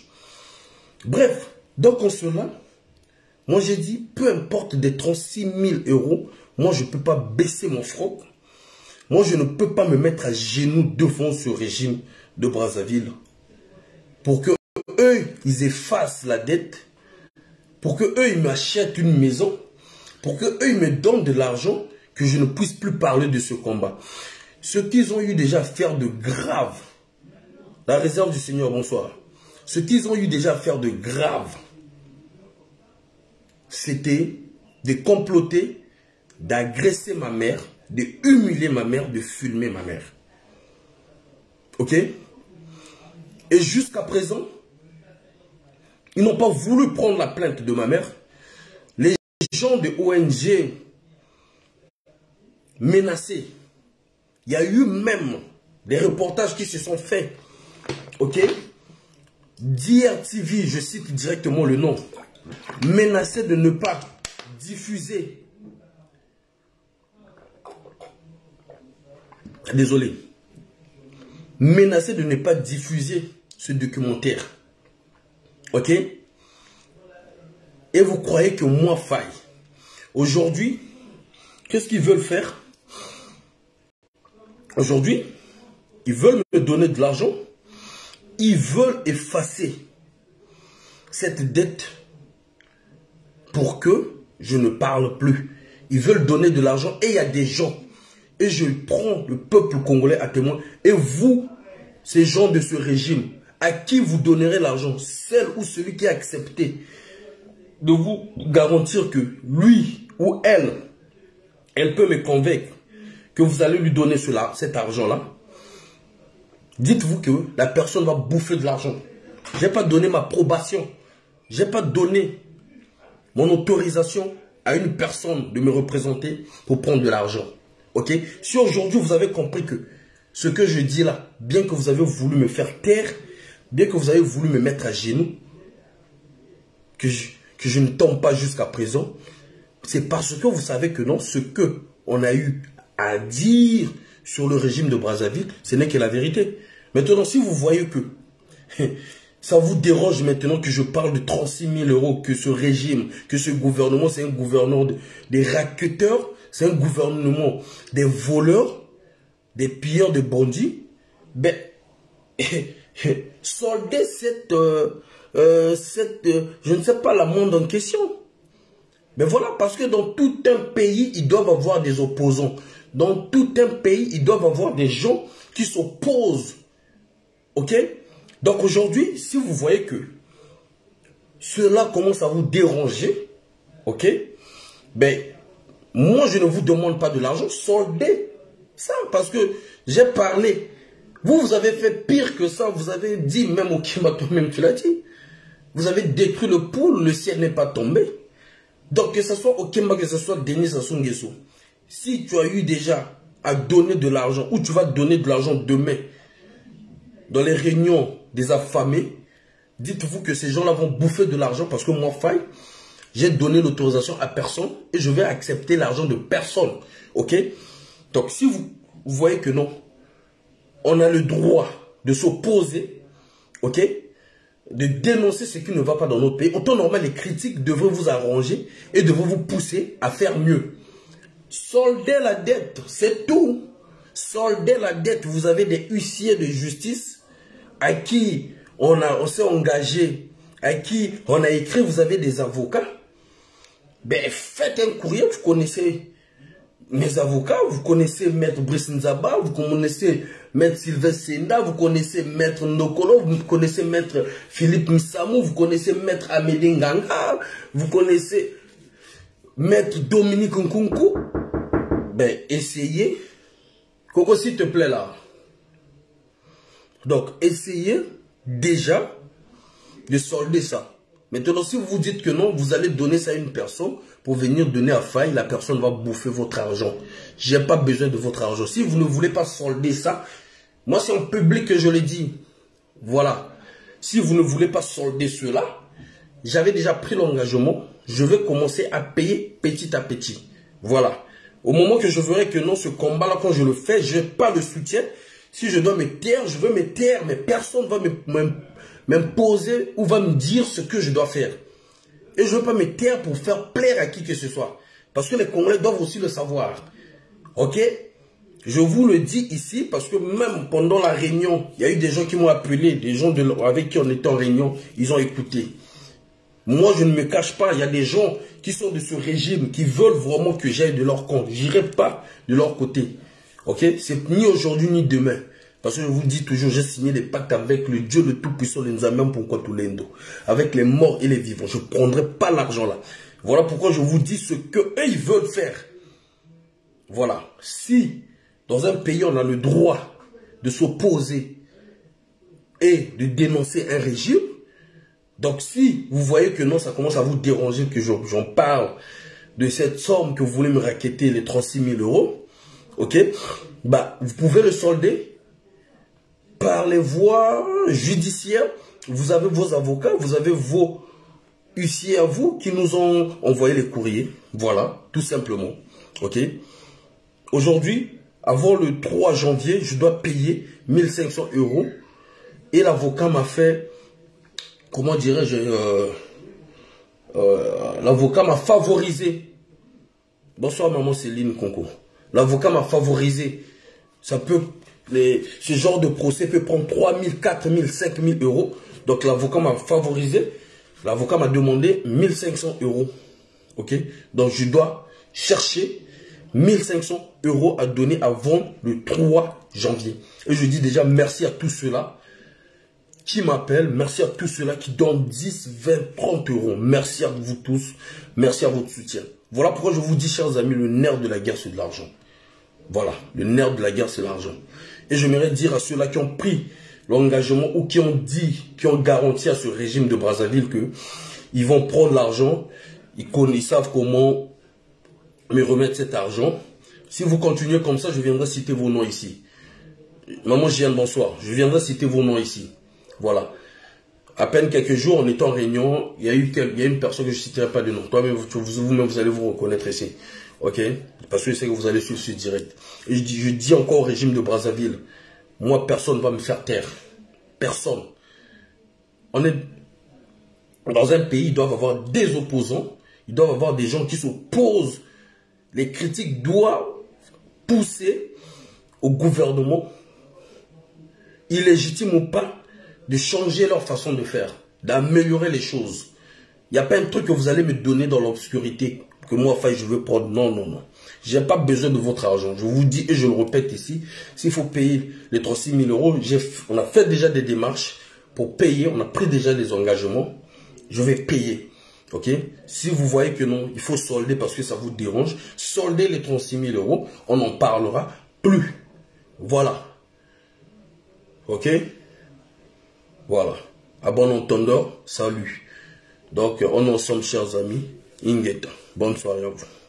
Bref, donc en cela, moi j'ai dit, peu importe des trente-six mille euros, moi je ne peux pas baisser mon front. Moi je ne peux pas me mettre à genoux devant ce régime de Brazzaville. Pour que eux, ils effacent la dette. Pour que eux, ils m'achètent une maison. Pour que eux, ils me donnent de l'argent, que je ne puisse plus parler de ce combat. Ce qu'ils ont eu déjà à faire de grave, la réserve du Seigneur, bonsoir. Ce qu'ils ont eu déjà à faire de grave, c'était de comploter, d'agresser ma mère, de humilier ma mère, de filmer ma mère. Ok? Et jusqu'à présent, ils n'ont pas voulu prendre la plainte de ma mère. Les gens de O N G menacés. Il y a eu même des reportages qui se sont faits. Ok? D R T V, je cite directement le nom, menacé de ne pas diffuser désolé, menacé de ne pas diffuser ce documentaire. Ok? Et vous croyez que moi, faille. Aujourd'hui, qu'est-ce qu'ils veulent faire? Aujourd'hui, ils veulent me donner de l'argent. Ils veulent effacer cette dette pour que je ne parle plus. Ils veulent donner de l'argent et il y a des gens. Et je prends le peuple congolais à témoin. Et vous, ces gens de ce régime, à qui vous donnerez l'argent? Celle ou celui qui a accepté de vous garantir que lui ou elle, elle peut me convaincre que vous allez lui donner cela, cet argent-là. Dites-vous que la personne va bouffer de l'argent. Je n'ai pas donné ma probation. Je n'ai pas donné mon autorisation à une personne de me représenter pour prendre de l'argent. Ok? Si aujourd'hui vous avez compris que ce que je dis là, bien que vous avez voulu me faire taire, bien que vous avez voulu me mettre à genoux, que je, que je ne tombe pas jusqu'à présent, c'est parce que vous savez que non, ce que on a eu à dire sur le régime de Brazzaville, ce n'est que la vérité. Maintenant, si vous voyez que ça vous dérange maintenant que je parle de trente-six mille euros, que ce régime, que ce gouvernement, c'est un gouvernement de, des racketteurs, c'est un gouvernement des voleurs, des pilleurs de bandits, ben, soldez cette, euh, euh, cette euh, je ne sais pas, la monde en question. Mais voilà, parce que dans tout un pays, ils doivent avoir des opposants. Dans tout un pays, ils doivent avoir des gens qui s'opposent. Ok? Donc aujourd'hui, si vous voyez que cela commence à vous déranger, ok? Ben, moi, je ne vous demande pas de l'argent, soldez ça, parce que j'ai parlé. Vous, vous avez fait pire que ça, vous avez dit, même au Kimba, toi-même tu l'as dit, vous avez détruit le poule, le ciel n'est pas tombé. Donc, que ce soit au Kimba, que ce soit Denis Sassou Nguesso, si tu as eu déjà à donner de l'argent, ou tu vas donner de l'argent demain, dans les réunions des affamés, dites-vous que ces gens-là vont bouffer de l'argent parce que moi, Faye, j'ai donné l'autorisation à personne et je vais accepter l'argent de personne. Ok? Donc, si vous, vous voyez que non, on a le droit de s'opposer, ok? De dénoncer ce qui ne va pas dans notre pays. En temps normal, les critiques devraient vous arranger et devraient vous pousser à faire mieux. Soldez la dette, c'est tout. Soldez la dette. Vous avez des huissiers de justice à qui on, a, on s'est engagé, à qui on a écrit, vous avez des avocats. Ben, faites un courrier, vous connaissez mes avocats, vous connaissez Maître Brice Nzaba, vous connaissez Maître Sylvestre Senda, vous connaissez Maître Nokolo, vous connaissez Maître Philippe Missamou, vous connaissez Maître Amédée Nganga, vous connaissez Maître Dominique Nkunku. Ben, essayez. Coco, s'il te plaît là. Donc, essayez déjà de solder ça. Maintenant, si vous vous dites que non, vous allez donner ça à une personne pour venir donner à Faye, la personne va bouffer votre argent. Je n'ai pas besoin de votre argent. Si vous ne voulez pas solder ça, moi c'est en public que je l'ai dit. Voilà. Si vous ne voulez pas solder cela, j'avais déjà pris l'engagement. Je vais commencer à payer petit à petit. Voilà. Au moment que je verrai que non, ce combat-là, quand je le fais, je n'ai pas le soutien. Si je dois me taire, je veux me taire, mais personne ne va m'imposer ou va me dire ce que je dois faire. Et je ne veux pas me taire pour faire plaire à qui que ce soit. Parce que les Congolais doivent aussi le savoir. Ok? Je vous le dis ici parce que même pendant la réunion, il y a eu des gens qui m'ont appelé, des gens de, avec qui on était en réunion, ils ont écouté. Moi, je ne me cache pas, il y a des gens qui sont de ce régime, qui veulent vraiment que j'aille de leur compte. Je n'irai pas de leur côté. Ok? C'est ni aujourd'hui ni demain. Parce que je vous dis toujours, j'ai signé des pactes avec le Dieu le Tout-Puissant, le Nzambe Mponkotulendo, avec les morts et les vivants. Je ne prendrai pas l'argent là. Voilà pourquoi je vous dis ce qu'eux, ils veulent faire. Voilà. Si, dans un pays, on a le droit de s'opposer et de dénoncer un régime, donc si vous voyez que non, ça commence à vous déranger que j'en parle de cette somme que vous voulez me racketter, les trente-six mille euros, ok, bah, vous pouvez le solder par les voies judiciaires. Vous avez vos avocats, vous avez vos huissiers à vous qui nous ont envoyé les courriers. Voilà, tout simplement. Ok. Aujourd'hui, avant le trois janvier, je dois payer mille cinq cents euros. Et l'avocat m'a fait, comment dirais-je, euh, euh, l'avocat m'a favorisé. Bonsoir maman Céline Conco. L'avocat m'a favorisé. Ça peut, les, ce genre de procès peut prendre trois mille, quatre mille, cinq mille euros. Donc l'avocat m'a favorisé. L'avocat m'a demandé mille cinq cents euros. Ok? Donc je dois chercher mille cinq cents euros à donner avant le trois janvier. Et je dis déjà merci à tous ceux-là qui m'appellent. Merci à tous ceux-là qui donnent dix, vingt, trente euros. Merci à vous tous. Merci à votre soutien. Voilà pourquoi je vous dis, chers amis, le nerf de la guerre, c'est de l'argent. Voilà, le nerf de la guerre, c'est l'argent. Et j'aimerais dire à ceux-là qui ont pris l'engagement ou qui ont dit, qui ont garanti à ce régime de Brazzaville que ils vont prendre l'argent, ils, ils savent comment me remettre cet argent. Si vous continuez comme ça, je viendrai citer vos noms ici. Maman Jeanne, bonsoir. Je viendrai citer vos noms ici. Voilà. À peine quelques jours, on était en réunion, il y a eu il y a une personne que je ne citerai pas de nom. Toi-même, vous-même, vous allez vous reconnaître ici. Ok? Parce que je sais que vous allez suivre ce direct. Et je dis, je dis encore au régime de Brazzaville, moi, personne ne va me faire taire. Personne. On est dans un pays, ils doivent avoir des opposants, ils doivent avoir des gens qui s'opposent. Les critiques doivent pousser au gouvernement, illégitime ou pas, de changer leur façon de faire, d'améliorer les choses. Il n'y a pas un truc que vous allez me donner dans l'obscurité que moi, enfin, je veux prendre. Non, non, non. Je n'ai pas besoin de votre argent. Je vous dis et je le répète ici, s'il faut payer les trente-six mille euros, on a fait déjà des démarches pour payer, on a pris déjà des engagements. Je vais payer. Ok? Si vous voyez que non, il faut solder parce que ça vous dérange, soldez les trente-six mille euros, on n'en parlera plus. Voilà. Ok? Voilà. À bon entendeur, salut. Donc, on est ensemble, chers amis. Ingeta. Bonne soirée à vous.